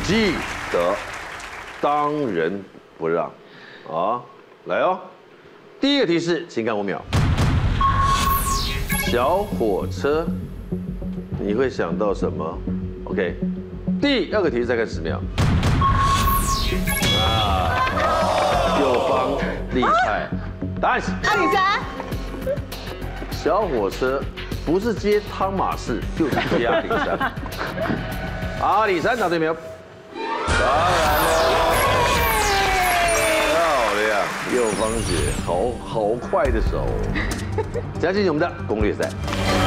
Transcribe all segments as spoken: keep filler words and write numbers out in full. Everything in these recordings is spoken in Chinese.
记得当仁不让啊！来哦，第一个提示，请看五秒。小火车，你会想到什么 ？OK， 第二个提示再看十秒。啊，右方厉害，答案是阿里山。 小火车不是接汤马士，就是接阿里山。阿里山答对没有？当然了，漂亮，右方姐，好好快的手。接下来进行我们的攻略赛。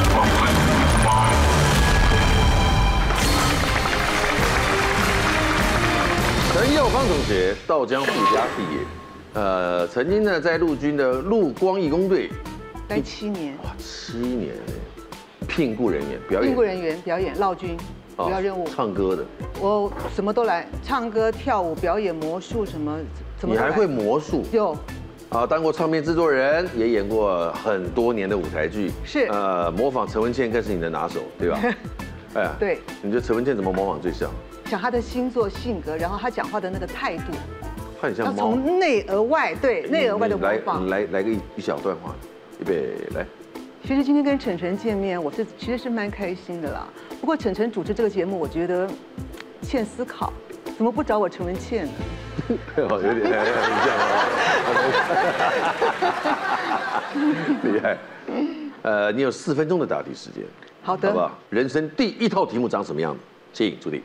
陈佑芳同学，道江附加毕业，呃，曾经呢在陆军的陆光义工队待七年。 哇，七年哎，聘雇人员表演， 聘雇人员表演绕军。 主要任务， 唱歌的， 我什么都来，唱歌、跳舞、表演、魔术什么，怎么？ 你还会魔术？ 有， 啊，当过唱片制作人，也演过很多年的舞台剧。 是，呃， 模仿陈文茜更是你的拿手，对吧？哎呀， 对。 你觉得陈文茜怎么模仿最像？ 讲她的星座、性格，然后她讲话的那个态度， 她很像猫。 从内而外，对，内而外的模仿。 来来来个一一小段话，预备来。 其实今天跟晨晨见面，我是其实是蛮开心的啦。不过晨晨主持这个节目，我觉得欠思考，怎么不找我陈文茜呢？ 有点很像，厉害。呃，你有四分钟的答题时间。 好的， 好不好？人生第一套题目长什么样子？请出题。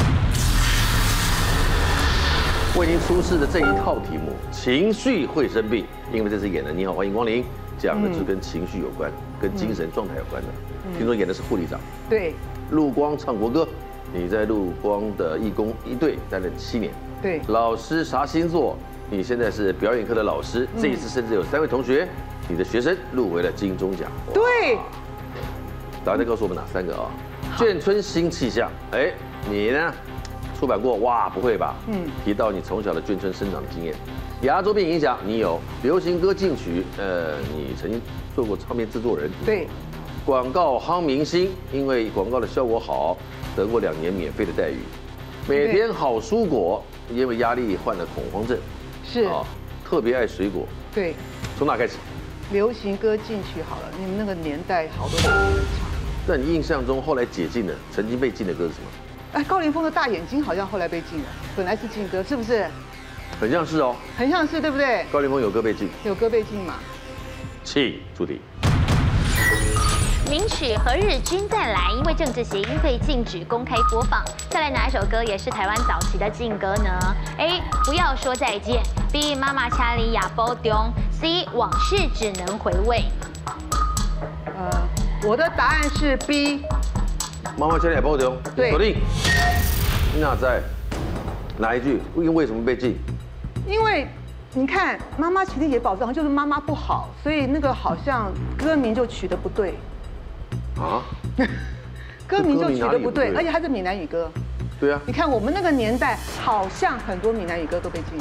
为您出示的这一套题目，情绪会生病，因为这次演的《你好，欢迎光临》。 讲的是跟情绪有关，跟精神状态有关的。听说演的是护理长。 对。 陆光唱国歌，你在陆光的义工一队担任七年。 对。 老师啥星座？你现在是表演课的老师，这一次甚至有三位同学，你的学生入围了金钟奖。 对。 大家再告诉我们哪三个啊？眷村新气象。哎，你呢？出版过？哇，不会吧？嗯。提到你从小的眷村生长经验。 亚洲变影响，你有流行歌进曲，呃，你曾经做过唱片制作人， 对， 广告夯明星，因为广告的效果好，得过两年免费的待遇，每天好蔬果，因为压力患了恐慌症， 是啊， 特别爱水果， 对， 从哪开始？ 流行歌进曲好了，你们那个年代好多人唱。 那你印象中后来解禁的，曾经被禁的歌是什么？ 哎，高凌风的大眼睛好像后来被禁了，本来是禁歌，是不是？ 很像是哦， 很像是，对不对？ 高凌风有歌被禁， 有歌被禁嘛？ 请出题。 名曲《何日君再来》因为政治谐音被禁止公开播放。再来哪一首歌也是台湾早期的禁歌呢 ？A. 不要说再见 ；B. 妈妈掐里亚波丢 ；C. 往事只能回味。 呃，我的答案是 B。 妈妈掐里亚波丢， 对， 锁定。那在哪一句？因为什么被禁？ 因为你看，妈妈其实也保障，就是妈妈不好，所以那个好像歌名就取得不对。啊？歌名就取得不对，而且它是闽南语歌。 对啊。 你看我们那个年代，好像很多闽南语歌都被禁。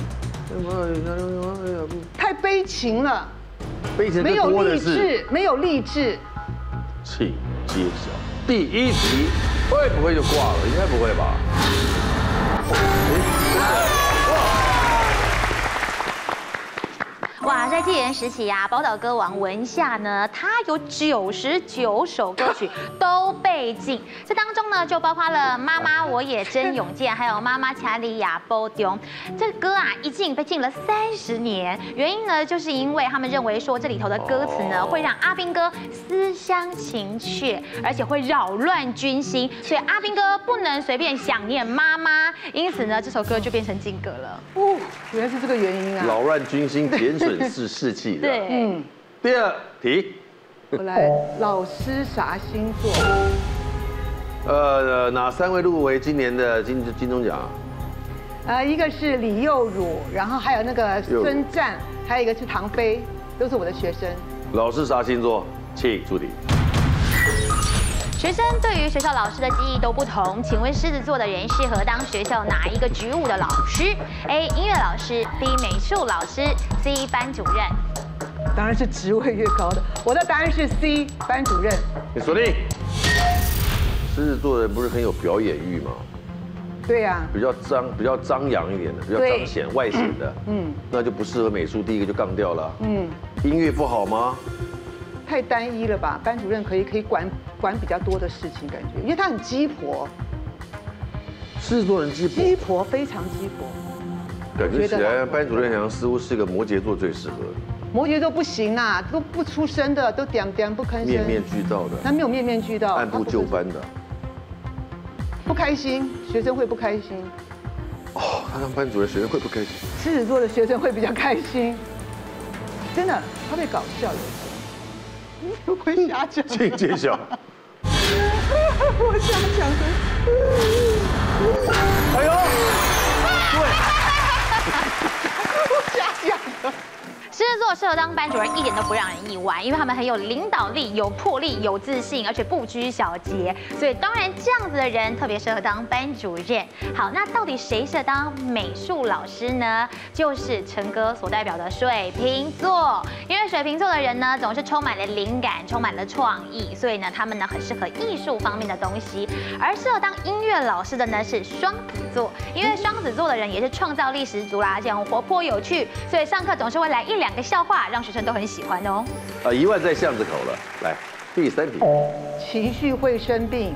太悲情了。 悲情没有励志，没有励志。 请揭晓第一题，会不会就挂了？应该不会吧？ 哇，在戒严时期呀、啊，宝岛歌王文夏呢，他有九十九首歌曲都被禁，这当中呢就包括了《妈妈我也真勇健》，还有《妈妈卡里亚波丢》。这歌啊一禁被禁了三十年，原因呢就是因为他们认为说这里头的歌词呢会让阿兵哥思乡情切，而且会扰乱军心，所以阿兵哥不能随便想念妈妈，因此呢这首歌就变成禁歌了。 哦，原来是这个原因啊！ 扰乱军心，减损。 是士气的。 对，嗯。 第二题， 我来，老师啥星座？ 呃，哪三位入围今年的金金钟奖？ 呃，一个是李幼儒，然后还有那个孙战，还有一个是唐飞，都是我的学生。 老师啥星座？请出题。 学生对于学校老师的记忆都不同，请问狮子座的人适合当学校哪一个职务的老师 ？A. 音乐老师 ，B. 美术老师 ，C. 班主任。 当然是职位越高的。我的答案是 C. 班主任。 你锁定。狮子座的人不是很有表演欲吗？ 对呀， 比较张、比较张扬一点的，比较彰显外显的，嗯，那就不适合美术，第一个就杠掉了。嗯，音乐不好吗？ 太单一了吧？班主任可以可以管管比较多的事情，感觉，因为他很鸡婆。 狮子座人鸡婆， 鸡婆非常鸡婆。 感觉起来班主任好像似乎是个摩羯座最适合。 摩羯座不行啊，都不出声的，都点点不吭声， 面面俱到的。 他没有面面俱到， 按部就班的。 不开心，学生会不开心。 哦，他当班主任，学生会不开心。 狮子座的学生会比较开心，真的，他会搞笑有时候。我会瞎讲。 请揭晓。 我瞎讲的。 哎呦，对。 我瞎讲的。 狮子座适合当班主任一点都不让人意外，因为他们很有领导力、有魄力、有自信，而且不拘小节，所以当然这样子的人特别适合当班主任。好，那到底谁适合当美术老师呢？就是陈哥所代表的水瓶座，因为水瓶座的人呢总是充满了灵感、充满了创意，所以呢他们呢很适合艺术方面的东西。而适合当音乐老师的呢是双子座，因为双子座的人也是创造力十足啦，而且很活泼有趣，所以上课总是会来一两个笑话，让学生都很喜欢哦。 啊，一万在巷子口了。来，第三题。 情绪会生病。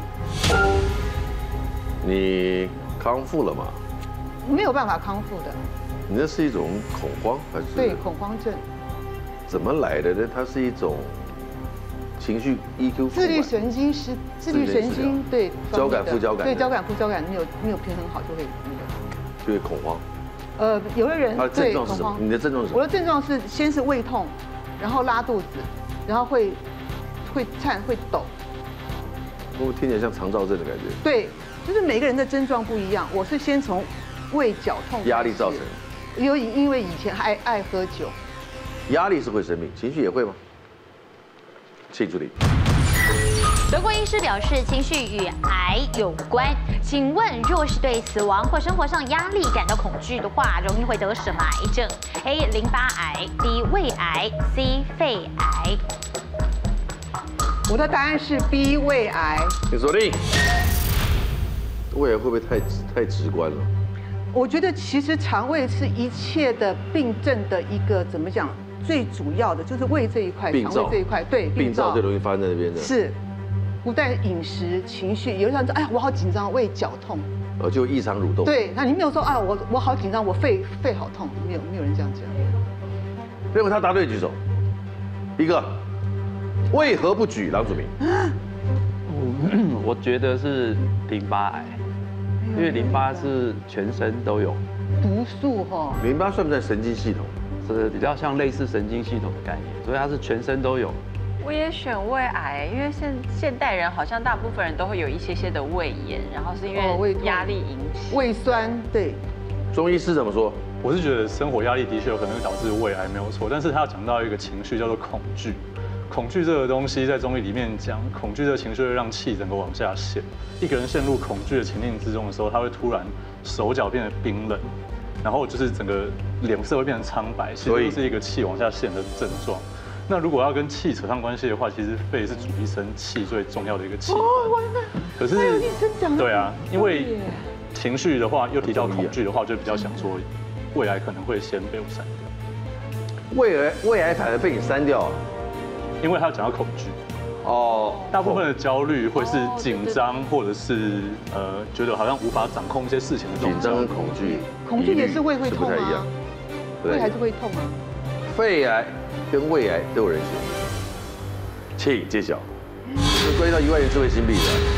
你康复了吗？ 没有办法康复的。 你那是一种恐慌还是？ 对，恐慌症。 怎么来的呢？它是一种情绪 E Q。 自律神经失，自律神经对。 交感副交感。 对，交感副交感没有没有平衡好就会那个。 就会恐慌。 呃，有的人他的症状是什么？你的症状是什么？ 我的症状是先是胃痛，然后拉肚子，然后会会颤会抖。 我听起来像肠躁症的感觉。 对，就是每个人的症状不一样。我是先从胃绞痛， 压力造成。 有因为以前爱爱喝酒。 压力是会生病，情绪也会吗？请助理。 德国医师表示，情绪与癌有关。请问，若是对死亡或生活上压力感到恐惧的话，容易会得什么癌症 ？A. 淋巴癌 B. 胃癌 C. 肺癌。 我的答案是 B. 胃癌。 请锁定。胃癌会不会太太直观了？ 我觉得其实肠胃是一切的病症的一个怎么讲？最主要的就是胃这一块，肠胃这一块，对， 病灶最容易发生在那边的。 是。不但饮食、情绪，有人说，哎呀，我好紧张，胃绞痛， 呃，就异常蠕动。 对，那你没有说啊，我我好紧张，我肺肺好痛，没有，没有人这样讲。 认为他答对举手。一个，为何不举郎祖明？ 我我觉得是淋巴癌，因为淋巴是全身都有。 毒素哈。 淋巴算不算神经系统？ 是比较像类似神经系统的概念，所以它是全身都有。 我也选胃癌，因为现现代人好像大部分人都会有一些些的胃炎，然后是因为压力引起。 胃酸，对。 中医师怎么说？ 我是觉得生活压力的确有可能会导致胃癌，没有错。但是他要讲到一个情绪叫做恐惧，恐惧这个东西在中医里面讲，恐惧这个情绪会让气整个往下陷。一个人陷入恐惧的情境之中的时候，他会突然手脚变得冰冷，然后就是整个脸色会变成苍白，其实就是一个气往下陷的症状。那如果要跟气扯上关系的话，其实肺是主一身气最重要的一个气。哦，可是，对啊，因为情绪的话，又提到恐惧的话，就比较想说，胃癌可能会先被我删掉。 胃癌，胃癌反而被你删掉了， 因为他讲到恐惧。哦，大部分的焦虑会是紧张，或者是呃，觉得好像无法掌控一些事情的这种紧张跟恐惧。 恐惧也是胃会痛啊， 胃还是会痛啊。 肺癌跟胃癌都有人选，请揭晓。是关于到一万元智慧新币的。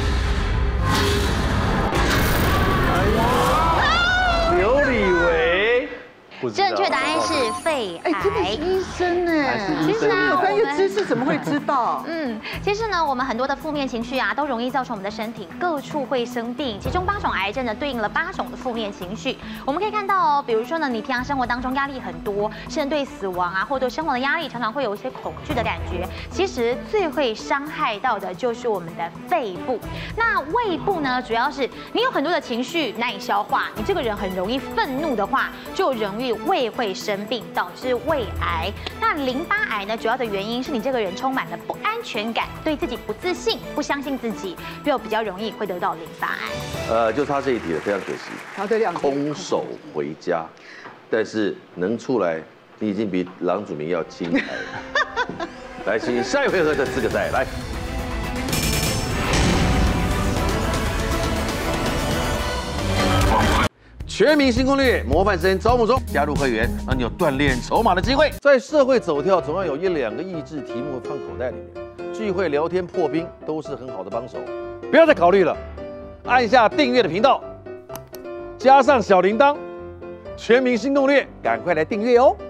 刘李维， 正确答案是肺癌。 哎，真的是医生哎， 其实啊， 有专业知识怎么会知道？ 嗯，其实呢，我们很多的负面情绪啊，都容易造成我们的身体各处会生病。其中八种癌症呢，对应了八种的负面情绪。我们可以看到哦，比如说呢，你平常生活当中压力很多，甚至对死亡啊，或对生活的压力，常常会有一些恐惧的感觉。其实最会伤害到的就是我们的肺部。那胃部呢，主要是你有很多的情绪难以消化，你这个人很容易愤怒的话，就容易胃会生病，导致胃癌。那淋巴癌呢，主要的原因是你这个人充满了不安全感，对自己不自信，不相信自己，就比较容易会得到淋巴癌。呃， 就差这一题了，非常可惜。 好，对，两题。 空手回家，但是能出来，你已经比郎祖珉要精彩了。来，请下一回合的资格赛来。全民新攻略模范生招募中，加入会员让你有锻炼筹码的机会。在社会走跳，总要有一两个益智题目放口袋里面，聚会聊天破冰都是很好的帮手。不要再考虑了，按下订阅的频道，加上小铃铛，全民新攻略，赶快来订阅哦。